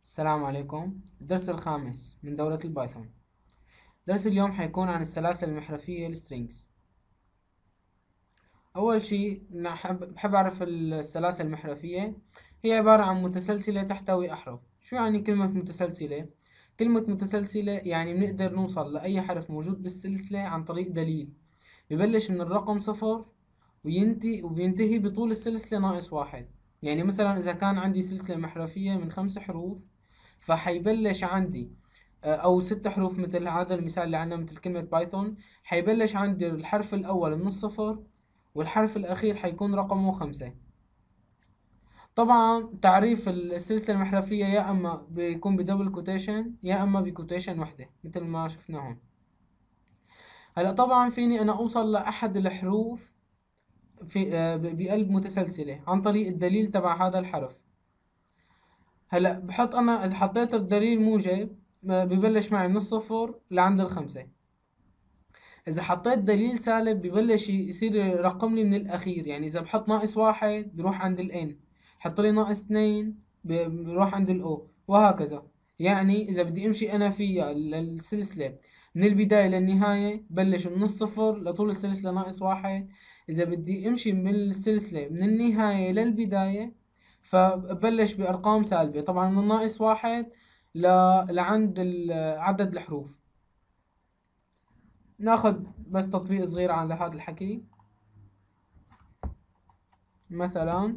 السلام عليكم. الدرس الخامس من دورة البايثون. درس اليوم حيكون عن السلاسل المحرفية السترينجز. أول شيء بحب أعرف السلاسل المحرفية هي عبارة عن متسلسلة تحتوي أحرف. شو يعني كلمة متسلسلة؟ كلمة متسلسلة يعني بنقدر نوصل لأي حرف موجود بالسلسلة عن طريق دليل ببلش من الرقم 0 وبينتهي بطول السلسلة ناقص 1. يعني مثلا إذا كان عندي سلسلة محرفية من 5 حروف فحيبلش عندي او 6 حروف مثل هذا المثال اللي عندنا مثل كلمة بايثون. حيبلش عندي الحرف الاول من الصفر والحرف الاخير حيكون رقمه 5. طبعا تعريف السلسلة المحرفية يا اما بيكون بدبل كوتيشن يا اما بكوتيشن وحدة مثل ما شفنا هون. هلا طبعا فيني انا اوصل لاحد الحروف في بقلب متسلسلة عن طريق الدليل تبع هذا الحرف. هلا بحط انا اذا حطيت الدليل موجب ببلش معي من الصفر لعند ال5. إذا حطيت دليل سالب ببلش يصير يرقم لي من الأخير. يعني إذا بحط -1 بروح عند الN، حط لي -2 بروح عند الO وهكذا. يعني إذا بدي أمشي أنا فيها السلسلة من البداية للنهاية بلش من الصفر لطول السلسلة -1. إذا بدي أمشي من السلسلة من النهاية للبداية فبلش بأرقام سالبة، طبعا من -1 لعند عدد الحروف. ناخد بس تطبيق صغير على هذا الحكي. مثلا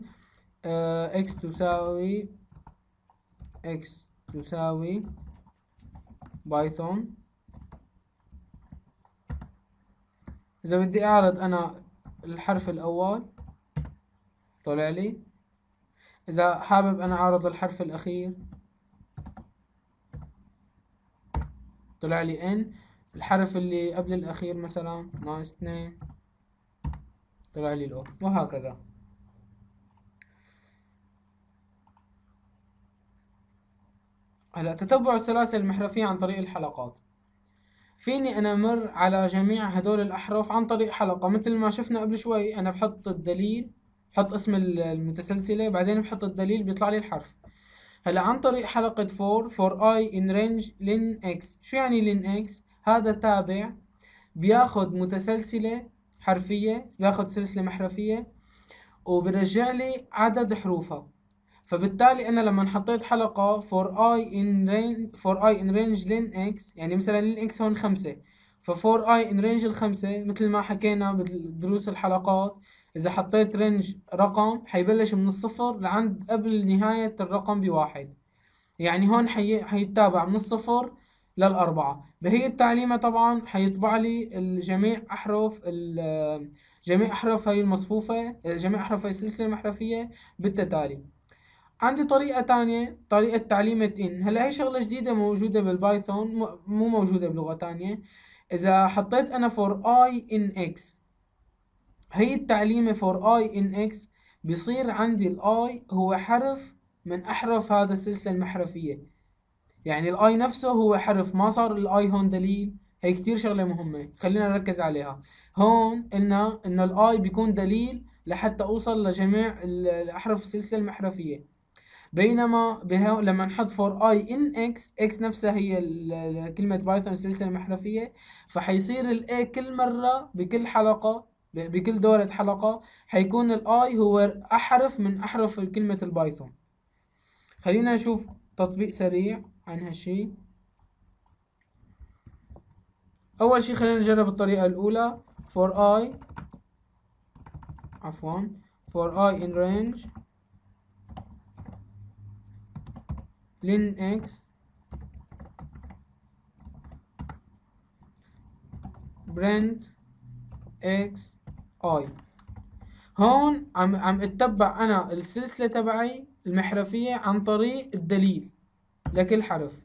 x تساوي بايثون. إذا بدي أعرض أنا الحرف الأول طلع لي، إذا حابب أنا أعرض الحرف الأخير طلع لي n. الحرف اللي قبل الأخير مثلا -2 طلع لي الأو وهكذا. هلا تتبع السلاسل المحرفية عن طريق الحلقات. فيني أنا أمر على جميع هدول الأحرف عن طريق حلقة مثل ما شفنا قبل شوي. أنا بحط الدليل، بحط اسم المتسلسلة بعدين بحط الدليل بيطلع لي الحرف. هلا عن طريق حلقة for I in range len x. شو يعني len x؟ هذا تابع بياخد متسلسلة حرفية، بياخد سلسلة محرفية وبرجع لي عدد حروفها. فبالتالي انا لما حطيت حلقة for I in range len x، يعني مثلا len x هون 5، for I in range ال5 مثل ما حكينا بدروس الحلقات. اذا حطيت رينج رقم حيبلش من الصفر لعند قبل نهاية الرقم ب1. يعني هون حيتابع من الصفر لل4. بهي التعليمة طبعا حيطبع لي جميع أحرف هاي المصفوفة، جميع أحرف هاي السلسلة المحرفية بالتتالي. عندي طريقة تانية، طريقة تعليمة إن. هلا هي شغلة جديدة موجودة بالبايثون، مو موجودة بلغة تانية. إذا حطيت أنا for I in x، هي التعليمة for I in x بيصير عندي ال I هو حرف من أحرف هذا السلسلة المحرفية. يعني ال I نفسه هو حرف، ما صار ال I هون دليل. هي كتير شغلة مهمة خلينا نركز عليها. هون إن ال I بيكون دليل لحتى أوصل لجميع الأحرف السلسلة المحرفية. بينما لما نحط for I in x نفسها هي كلمة بايثون السلسلة المحرفية، فحيصير ال A كل مرة بكل حلقة بكل دورة حلقة حيكون ال I هو أحرف من أحرف كلمة البايثون. خلينا نشوف تطبيق سريع عن هالشي. أول شي خلينا نجرب الطريقة الأولى for I in range len x print x I. هون عم اتبع انا السلسلة تبعي المحرفية عن طريق الدليل لكل حرف.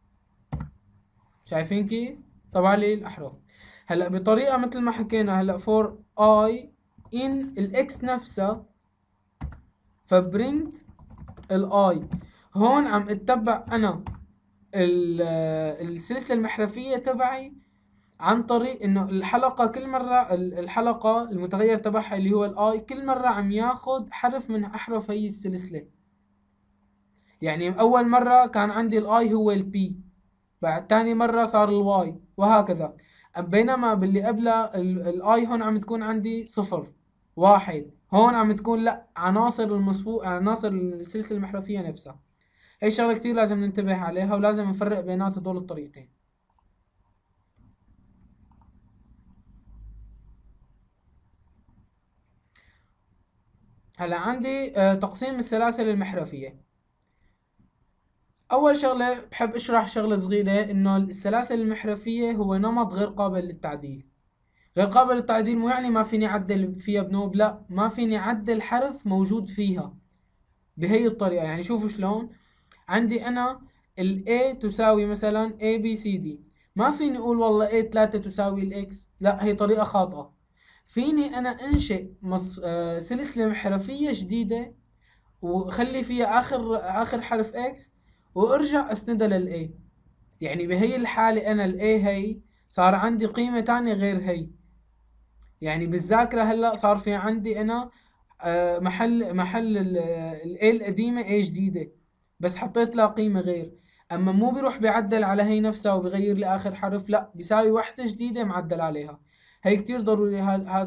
شايفين كيف؟ طبع لي الاحرف. هلا بطريقة مثل ما حكينا هلا for I in الاكس نفسها فبرنت الاي. هون عم اتبع انا السلسلة المحرفية تبعي عن طريق انه الحلقة كل مرة الحلقة المتغير تبعها اللي هو الاي كل مرة عم ياخد حرف من احرف هي السلسلة. يعني اول مرة كان عندي الاي هو البي، بعد تاني مرة صار الواي، وهكذا. بينما باللي قبلها الاي هون عم تكون عندي صفر واحد، هون عم تكون لا عناصر عناصر السلسلة المحرفية نفسها. هي شغلة كتير لازم ننتبه عليها، ولازم نفرق بينات هدول الطريقتين. هلا عندي تقسيم السلاسل المحرفية. أول شغلة بحب أشرح شغلة صغيرة، إنه السلاسل المحرفية هو نمط غير قابل للتعديل. غير قابل للتعديل مو يعني ما فيني أعدل فيها بنوب، لا، ما فيني أعدل حرف موجود فيها بهي الطريقة. يعني شوفوا شلون. عندي أنا ال A تساوي مثلا A B C D، ما فيني أقول والله A 3 تساوي ال X، لا، هي طريقة خاطئة. فيني أنا أنشئ سلسلة محرفية جديدة، وخلي فيها آخر حرف X، وارجع أسندها لل A. يعني بهي الحالة أنا ال A هي صار عندي قيمة تانية غير هي. يعني بالذاكرة هلا صار في عندي أنا محل ال A القديمة A جديدة، بس حطيت لها قيمة غير. أما مو بيروح بيعدل على هي نفسها وبيغير لي آخر حرف، لا، بيساوي وحدة جديدة معدل عليها. هي كتير ضروري.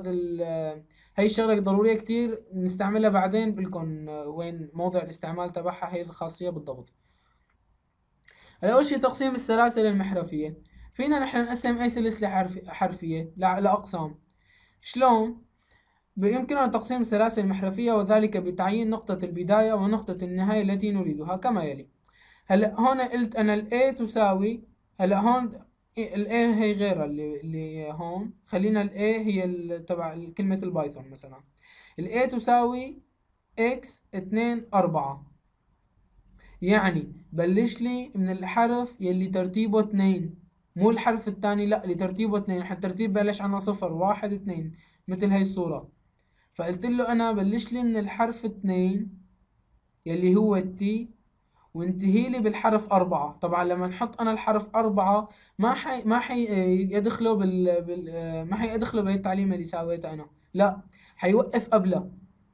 هاي الشغلة ضرورية كتير، نستعملها بعدين بلكن وين موضع الاستعمال تبعها هي الخاصية بالضبط. هلا أول شي تقسيم السلاسل المحرفية. فينا نحن نقسم أي سلسلة حرفية لأقسام. شلون؟ بإمكاننا تقسيم السلاسل المحرفية، وذلك بتعيين نقطة البداية ونقطة النهاية التي نريدها كما يلي. هلا هون قلت أنا ال A تساوي، هلا هون ال A هي غيرها، اللي هون خلينا ال A هي تبع كلمة البايثون مثلا. ال A تساوي X 2 4، يعني بلش لي من الحرف يلي ترتيبه 2، مو الحرف الثاني، لا، اللي ترتيبه 2. احنا الترتيب بلش عنا 0 1 2 مثل هاي الصورة. فقلت له انا بلش لي من الحرف 2 يلي هو التي، وانتهي لي بالحرف 4. طبعا لما نحط انا الحرف 4 ما حي يدخله ما حي يدخله بهي التعليمة اللي سويتها انا، لا، حيوقف قبلها.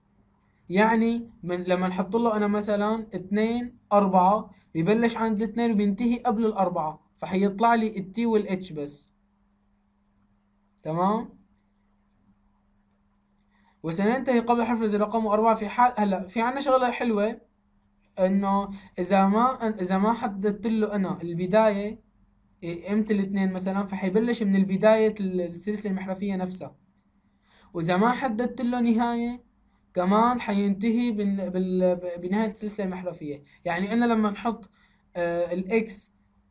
يعني لما نحط له انا مثلا 2 4، بيبلش عند الاثنين وبينتهي قبل الأربعة، فحيطلع لي التي والاتش بس. تمام. وسننتهي قبل حرف الزر رقم 4 في حال. هلا في عنا شغلة حلوة، انه اذا ما حددت له انا البداية امتى الاثنين مثلا، فحيبلش من البداية السلسلة المحرفية نفسها. واذا ما حددت له نهاية كمان حينتهي بنهاية السلسلة المحرفية. يعني انا لما نحط الاكس،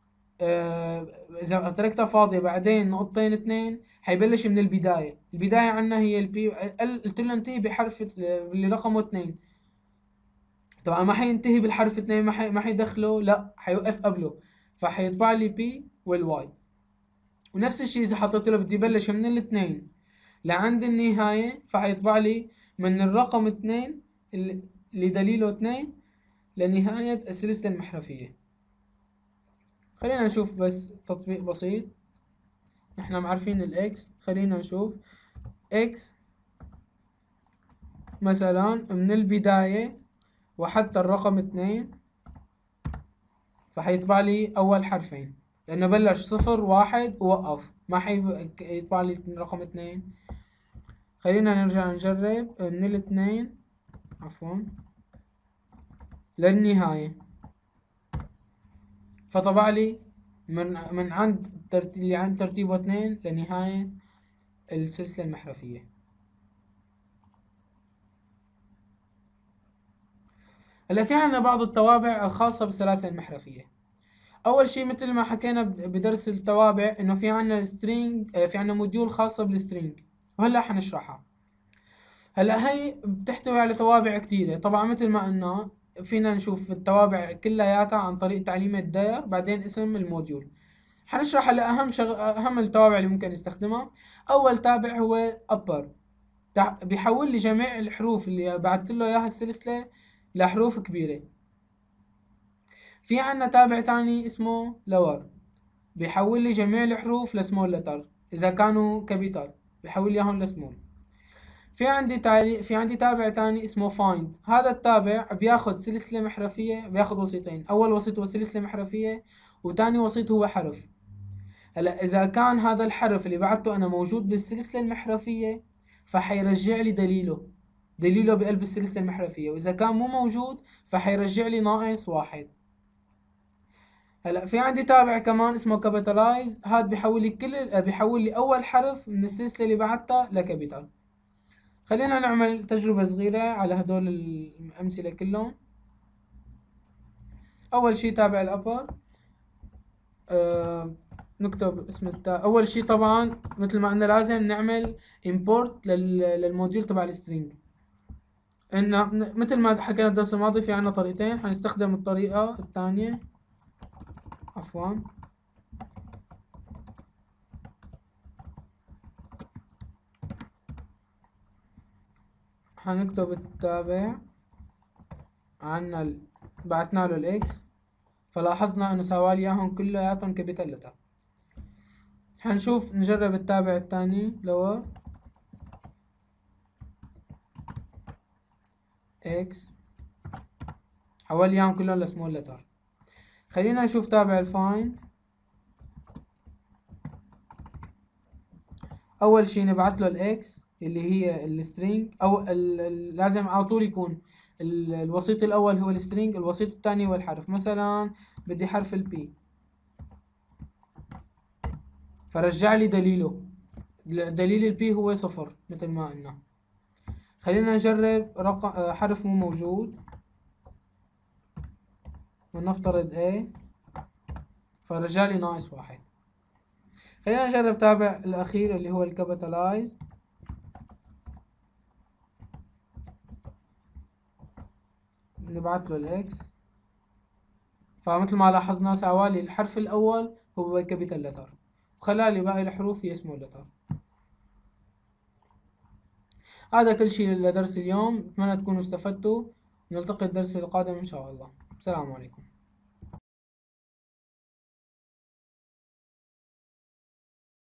اذا تركتها فاضية بعدين نقطتين اثنين، حيبلش من البداية. البداية عنا هي البي، قلت له انتهي بحرف اللي رقمه 2. طبعا ما حينتهي بالحرف 2، ما حيدخله، لا، حيوقف قبله، فحيطبع لي بي والواي. ونفس الشيء اذا حطيت له بدي بلش من الاثنين لعند النهاية، فحيطبع لي من الرقم 2 اللي دليله 2 لنهاية السلسلة المحرفية. خلينا نشوف بس تطبيق بسيط. نحن معرفين الاكس، خلينا نشوف اكس مثلا من البداية وحتى الرقم 2، فحيطبع لي أول حرفين، لأنه بلش 0 1 ووقف، ما حيطبع لي رقم 2. خلينا نرجع نجرب من الاثنين، عفوا، للنهاية، فطبع لي من عند اللي عند ترتيبه 2 لنهاية السلسلة المحرفية. هلا في عنا بعض الطوابع الخاصة بالسلاسل المحرفية. أول شي مثل ما حكينا بدرس التوابع، إنه في عنا السترينج، في عنا موديول خاصة بالسترينج، وهلا حنشرحها. هلا هي بتحتوي على توابع كتيرة. طبعا مثل ما قلنا فينا نشوف التوابع كلياتها عن طريق تعليمة داير بعدين اسم الموديول. حنشرح هلا أهم التوابع اللي ممكن نستخدمها. أول تابع هو upper، بيحول لي جميع الحروف اللي بعت له إياها السلسلة لحروف كبيرة. في عنا تابع تاني اسمه lower، بيحول لي جميع الحروف لسمول لتر، إذا كانوا كابيتال بيحول لي إياهم لسمول. في عندي تابع تاني اسمه find. هذا التابع بياخد سلسلة محرفية، بياخد وسيطين، أول وسيط هو سلسلة محرفية وتاني وسيط هو حرف. هلا إذا كان هذا الحرف اللي بعته أنا موجود بالسلسلة المحرفية فحيرجع لي دليله بقلب السلسلة المحرفية، وإذا كان مو موجود فحيرجع لي ناقص واحد. هلا في عندي تابع كمان اسمه capitalize. هاد بيحول لي أول حرف من السلسلة اللي بعتها لكابيتال. خلينا نعمل تجربة صغيرة على هدول الأمثلة كلهم. أول شي تابع الأبر، نكتب اسم أول شي طبعا مثل ما قلنا لازم نعمل import للموديول تبع السترينج. إن مثل ما حكينا الدرس الماضي في عنا طريقتين، حنستخدم الطريقة الثانية، عفوا حنكتب التابع عنا بعتنا له الاكس، فلاحظنا انه سوالي اياهم كلياتهم كابيتال لتر. حنشوف نجرب التابع الثاني لور اكس، حول اياهم كلهم لسمول لتر. خلينا نشوف تابع الفايند. اول شي نبعت له الاكس اللي هي السترينج، او لازم على طول يكون الوسيط الاول هو السترينج، الوسيط الثاني هو الحرف. مثلا بدي حرف البي، فرجع لي دليل البي هو 0 مثل ما قلنا. خلينا نجرب رقم حرف مو موجود، ونفترض A، فرجع لي ناقص واحد. خلينا نجرب تابع الأخير اللي هو الكابيتالايز. نبعت له الإكس، فمثل ما لاحظنا سوالي الحرف الأول هو كابيتال لتر، وخلالي باقي الحروف هي سمول لتر. هذا كل شيء لدرس اليوم، أتمنى تكونوا استفدتوا. نلتقي الدرس القادم إن شاء الله. السلام عليكم.